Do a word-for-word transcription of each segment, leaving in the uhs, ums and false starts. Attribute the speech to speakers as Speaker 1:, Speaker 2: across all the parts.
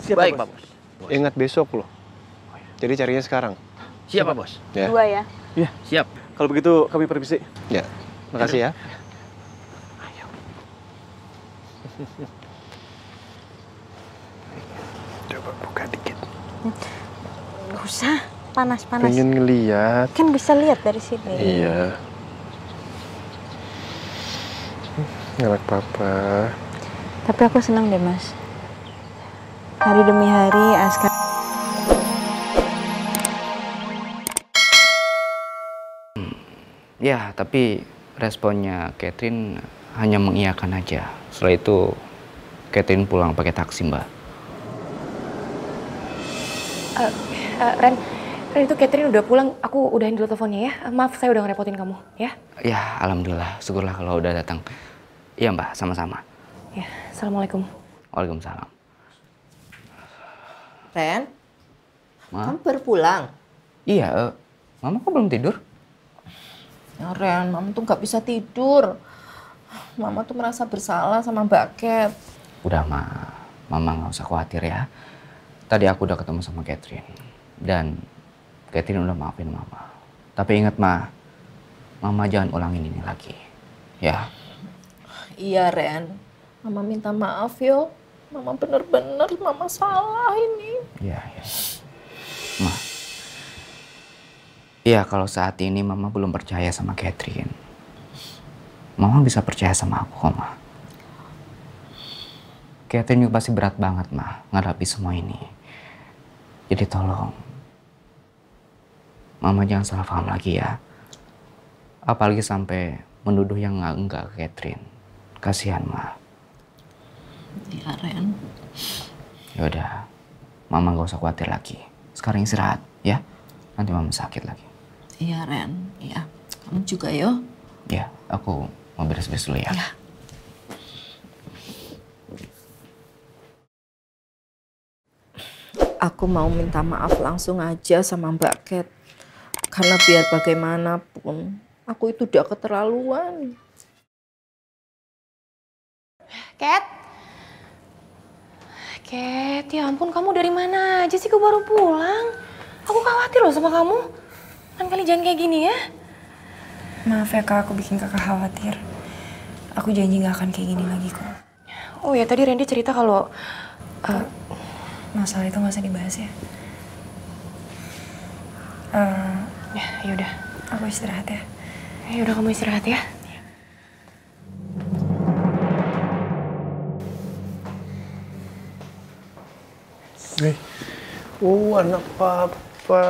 Speaker 1: Siap,
Speaker 2: Baik,
Speaker 1: Pak
Speaker 2: Pak Bos.
Speaker 3: Ingat besok loh. Jadi carinya sekarang.
Speaker 2: Siap, Pak Bos.
Speaker 3: Ya.
Speaker 4: Dua ya.
Speaker 1: Iya.
Speaker 2: Siap.
Speaker 1: Kalau begitu kami permisi.
Speaker 3: Ya. Makasih ya.
Speaker 1: Ayo.
Speaker 3: Coba buka dikit.
Speaker 4: Gak usah, panas-panas.
Speaker 3: Pengen ngeliat.
Speaker 4: Kan bisa lihat dari sini.
Speaker 3: Iya. Anak papa.
Speaker 4: Tapi aku senang deh, Mas. Hari demi hari Askar.
Speaker 2: Ya, tapi responnya Catherine hanya mengiyakan aja. Setelah itu Catherine pulang pakai taksi, Mbak.
Speaker 5: Uh, uh, Ren, Ren itu Catherine udah pulang. Aku udahin dulu teleponnya ya. Uh, maaf saya udah ngerepotin kamu, ya.
Speaker 2: Ya, alhamdulillah. Syukurlah kalau udah datang. Iya, Mbak, sama-sama.
Speaker 5: Ya, assalamualaikum.
Speaker 2: Waalaikumsalam.
Speaker 6: Ren,
Speaker 2: Ma?
Speaker 6: kamu baru pulang?
Speaker 2: Iya, uh, Mama kok belum tidur?
Speaker 6: Ya Ren, Mama tuh gak bisa tidur. Mama tuh merasa bersalah sama Mbak Cat.
Speaker 2: Udah, Ma. Mama nggak usah khawatir ya. Tadi aku udah ketemu sama Catherine. Dan Catherine udah maafin Mama. Tapi ingat, Ma. Mama jangan ulangin ini lagi. Ya.
Speaker 6: Iya Ren, Mama minta maaf yo. Mama bener-bener Mama salah ini.
Speaker 2: Iya, iya. Ma. Iya, kalau saat ini Mama belum percaya sama Catherine. Mama bisa percaya sama aku kok, Ma. Catherine juga pasti berat banget, Ma, ngadapi semua ini. Jadi tolong, Mama jangan salah paham lagi ya. Apalagi sampai menuduh yang enggak-enggak ke Catherine. Kasihan, Ma.
Speaker 6: Iya Ren.
Speaker 2: Yaudah, Mama gak usah khawatir lagi. Sekarang istirahat, ya. Nanti Mama sakit lagi.
Speaker 6: Iya Ren, iya. Kamu juga yo.
Speaker 2: Ya, aku mau beres-beres dulu ya.
Speaker 6: Ya. Aku mau minta maaf langsung aja sama Mbak Cat. Karena biar bagaimanapun, aku itu udah keterlaluan.
Speaker 5: Cat? Cat, ya ampun kamu dari mana aja sih? Kau baru pulang. Aku khawatir loh sama kamu. Kan kali jangan kayak gini ya.
Speaker 7: Maaf ya Kak, aku bikin Kakak khawatir. Aku janji gak akan kayak gini lagi kok.
Speaker 5: Oh ya, tadi Randy cerita kalau... Uh,
Speaker 7: Masalah itu gak usah dibahas ya. Uh,
Speaker 5: ya, yaudah.
Speaker 7: Aku istirahat ya.
Speaker 5: Ya udah, kamu istirahat ya.
Speaker 3: Hei. Oh, anak papa.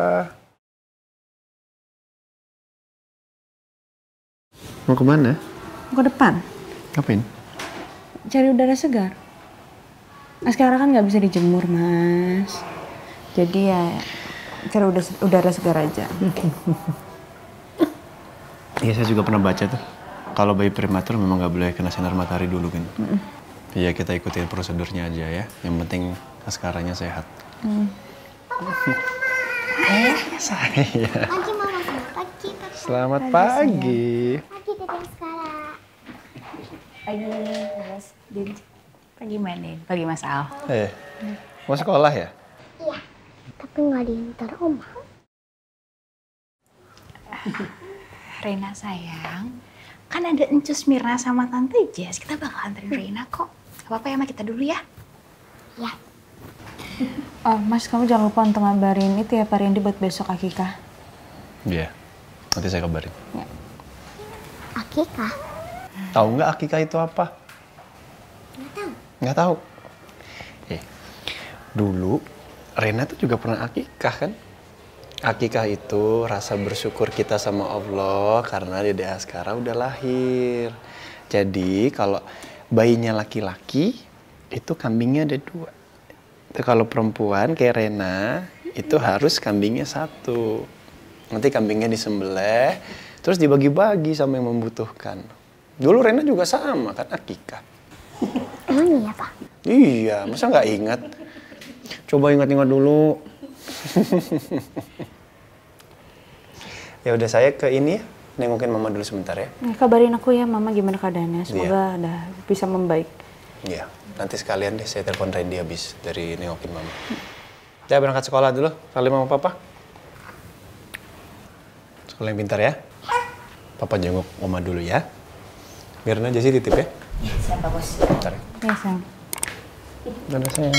Speaker 3: Mau kemana?
Speaker 4: Mau ke depan.
Speaker 3: Ngapain?
Speaker 4: Cari udara segar. Sekarang kan nggak bisa dijemur, Mas. Jadi ya cari udara, udara segar aja.
Speaker 3: Iya, saya juga pernah baca tuh. Kalau bayi prematur memang nggak boleh kena sinar matahari dulu kan. Iya, mm. kita ikutin prosedurnya aja ya. Yang penting askaranya sehat. Mm. Eh, saya.
Speaker 8: Pagi Mama, selamat pagi.
Speaker 3: Selamat pagi.
Speaker 8: Pagi Dedek sekarang.
Speaker 9: Pagi Mas Din. Pagi Manin. Pagi Mas Al.
Speaker 3: Eh, mau sekolah ya?
Speaker 8: Iya, tapi nggak diantar Oma.
Speaker 9: Reina sayang, kan ada Encus Mirna sama Tante Jess. Kita bakal anterin Reina kok. Gak apa-apa ya, Ma, kita dulu ya.
Speaker 8: Iya.
Speaker 4: Oh, Mas, kamu jangan lupa untuk ngabarin itu ya Pak Randy buat besok Akikah.
Speaker 3: Iya, nanti saya kabarin.
Speaker 4: Ya.
Speaker 8: Akikah?
Speaker 3: Tahu nggak Akikah itu apa?
Speaker 8: Nggak tahu.
Speaker 3: Nggak tahu. Eh, dulu Rena tuh juga pernah akikah kan? Akikah itu rasa bersyukur kita sama Allah karena Dede Askara udah lahir. Jadi kalau bayinya laki-laki itu kambingnya ada dua. Itu kalau perempuan kayak Rena itu harus kambingnya satu. Nanti kambingnya disembelih, terus dibagi-bagi sama yang membutuhkan. Dulu Rena juga sama kan akikah.
Speaker 8: Emang iya Pak?
Speaker 3: Iya, masa nggak ingat? Coba ingat-ingat dulu. Ya udah, saya ke ini ya, nengokin Mama dulu sebentar ya.
Speaker 4: Ya, kabarin aku ya Mama gimana keadaannya. Semoga
Speaker 3: iya.
Speaker 4: udah bisa membaik.
Speaker 3: Iya, nanti sekalian deh saya telepon Randy habis dari nengokin mama. Saya berangkat sekolah dulu, salim sama papa. Sekolah yang pintar ya. Papa jenguk oma dulu ya. Mirna, Jessy titip ya.
Speaker 9: Iya, siapa bos?
Speaker 3: Bentar ya.
Speaker 4: Iya, sayang.
Speaker 3: Dadah sayang.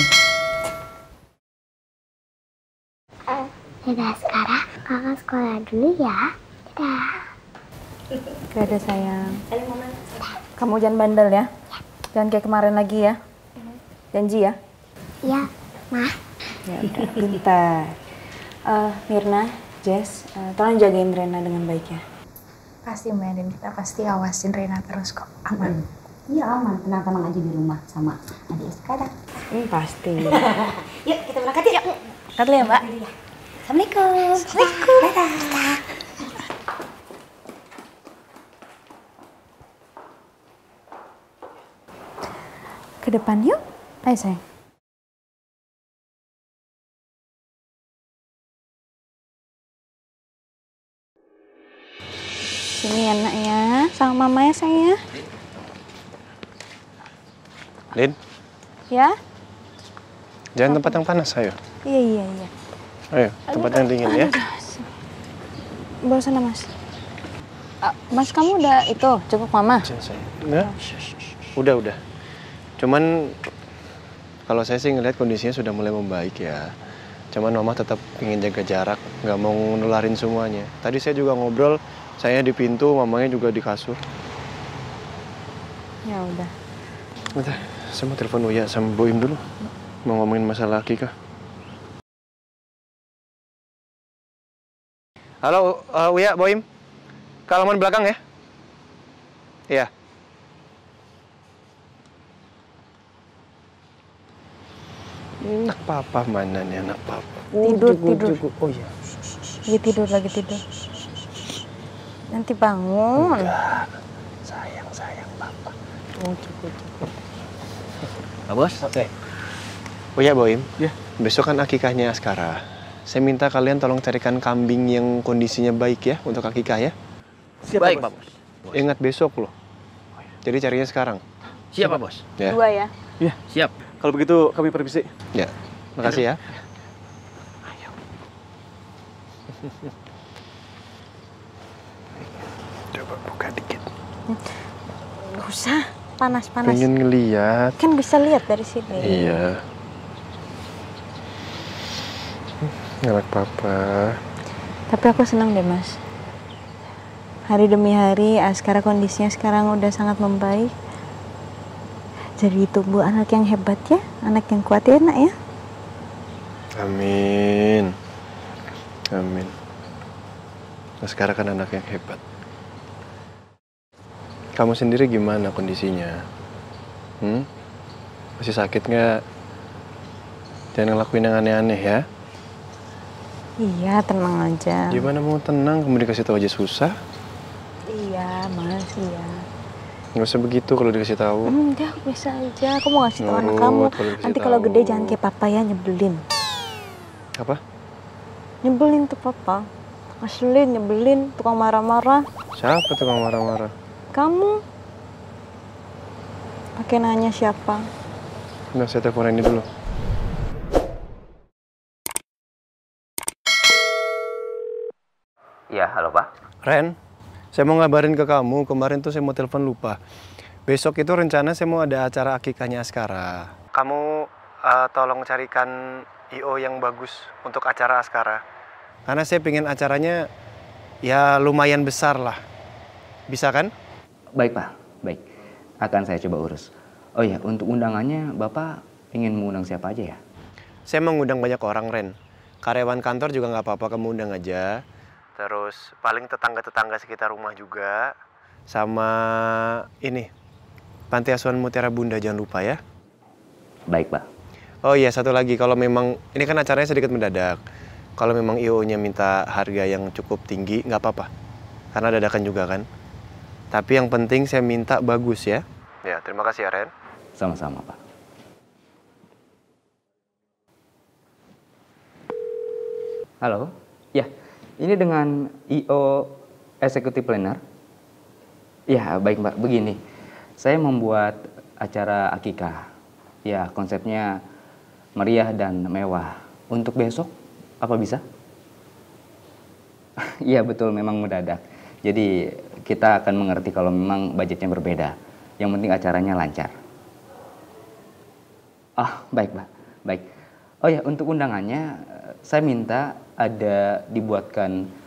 Speaker 8: Dadah sekarang, kakak sekolah dulu ya. Dadah.
Speaker 4: Dadah, sayang. Kamu jangan bandel ya. Jangan kayak kemarin lagi ya. Janji ya.
Speaker 8: Iya, Ma.
Speaker 4: Ya udah, pintar. Eh, Mirna, Jess, eh, tolong jagain Rena dengan baik ya.
Speaker 9: Pasti Mbak, dan kita pasti awasin Rena terus kok. Aman.
Speaker 10: Iya aman, tenang-tenang aja di rumah sama adik sekarang.
Speaker 4: Hmm, pasti.
Speaker 10: Yuk kita berangkat yuk.
Speaker 4: Berangkat dulu ya, Mbak.
Speaker 10: Assalamualaikum. Assalamualaikum. Dadah.
Speaker 4: Ke depan yuk. Ayo, sayang. Sini ya, nak ya. Sama mama ya, sayang ya.
Speaker 3: Lin,
Speaker 4: Ya?
Speaker 3: jangan tempat yang panas, ayo.
Speaker 4: Iya, iya, iya.
Speaker 3: Ayo, tempat yang dingin ya.
Speaker 4: Bawa sana, Mas. Ah, mas, kamu udah itu, cukup mama?
Speaker 3: Enggak? Udah, udah. Cuman kalau saya sih ngeliat kondisinya sudah mulai membaik ya. Cuman mama tetap ingin jaga jarak, nggak mau nularin semuanya. Tadi saya juga ngobrol, saya di pintu, mamanya juga di kasur.
Speaker 4: Ya udah.
Speaker 3: Bentar, saya mau telepon Uya sama Boim dulu. Mau ngomongin masalah Kika. Halo, uh, Uya, Boim. Ke halaman belakang ya? Iya. Anak papa mana nih anak papa?
Speaker 4: Tidur, tidur.
Speaker 3: Oh iya.
Speaker 4: Lagi tidur, lagi tidur. Nanti bangun.
Speaker 3: Enggak. Sayang, sayang papa. Oh, cukup, cukup.
Speaker 2: Pak Bos?
Speaker 3: Oke. Oh ya, Boim.
Speaker 1: Ya.
Speaker 3: Besok kan akikahnya Askara. Saya minta kalian tolong carikan kambing yang kondisinya baik ya untuk akikah ya.
Speaker 1: Siap,
Speaker 2: Baik,
Speaker 1: Pak
Speaker 2: Pak Bos.
Speaker 3: Ingat besok loh. Jadi carinya sekarang.
Speaker 2: Siap, Pak Bos.
Speaker 3: Ya.
Speaker 4: Dua ya.
Speaker 1: Iya.
Speaker 2: Siap.
Speaker 1: Kalau begitu kami permisi.
Speaker 3: Ya. Makasih ya.
Speaker 1: Ayo.
Speaker 3: Coba buka dikit.
Speaker 4: Gak usah. Panas, panas.
Speaker 3: Pengen ngeliat.
Speaker 4: Kan bisa lihat dari sini.
Speaker 3: Iya. Anak papa.
Speaker 4: Tapi aku senang deh, Mas. Hari demi hari, Askara kondisinya sekarang udah sangat membaik. Jadi tumbuh anak yang hebat ya, anak yang kuat ya, nak ya.
Speaker 3: Amin. Amin. Askara kan anak yang hebat. Kamu sendiri gimana kondisinya? Hmm? Masih sakit nggak? Jangan ngelakuin yang aneh-aneh ya.
Speaker 4: Iya, tenang aja.
Speaker 3: Gimana mau tenang? Kamu dikasih tahu aja susah.
Speaker 4: Iya, Mas, iya.
Speaker 3: Nggak usah begitu kalau dikasih tahu.
Speaker 4: Enggak, aku bisa aja. Aku mau ngasih tahu anak
Speaker 3: Nurut
Speaker 4: kamu.
Speaker 3: kalau dikasih
Speaker 4: Nanti kalau
Speaker 3: tahu.
Speaker 4: gede jangan kayak papa ya, nyebelin.
Speaker 3: Apa?
Speaker 4: Nyebelin tuh papa. Ngeselin, nyebelin, tukang marah-marah.
Speaker 3: Siapa tukang marah-marah?
Speaker 4: Kamu pakai nanya siapa?
Speaker 3: Nah, saya telepon ini dulu.
Speaker 2: Iya, halo Pak.
Speaker 3: Ren, saya mau ngabarin ke kamu. Kemarin tuh saya mau telepon lupa. Besok itu rencana saya mau ada acara akikahnya Askara. Kamu uh, tolong carikan I O yang bagus untuk acara Askara. Karena saya pengen acaranya ya lumayan besar lah. Bisa kan?
Speaker 2: Baik Pak, baik. Akan saya coba urus. Oh iya, untuk undangannya Bapak ingin mengundang siapa aja ya?
Speaker 3: Saya mau ngundang banyak orang, Ren. Karyawan kantor juga nggak apa-apa, kamu undang aja. Terus paling tetangga-tetangga sekitar rumah juga. Sama ini, Panti Asuhan Mutiara Bunda, jangan lupa ya.
Speaker 2: Baik Pak.
Speaker 3: Oh iya, satu lagi, kalau memang, ini kan acaranya sedikit mendadak. Kalau memang I O-nya minta harga yang cukup tinggi, nggak apa-apa. Karena dadakan juga kan. Tapi yang penting saya minta bagus ya. Ya, terima kasih ya, Ren.
Speaker 2: Sama-sama Pak. Halo, ya, ini dengan I O Executive Planner. Ya, baik Mbak, begini. Saya membuat acara akikah. Ya, konsepnya meriah dan mewah. Untuk besok, apa bisa? Iya betul, memang mendadak. Jadi kita akan mengerti kalau memang budgetnya berbeda. Yang penting acaranya lancar. Ah, baik, Mbak. Baik. Oh ya, untuk undangannya saya minta ada dibuatkan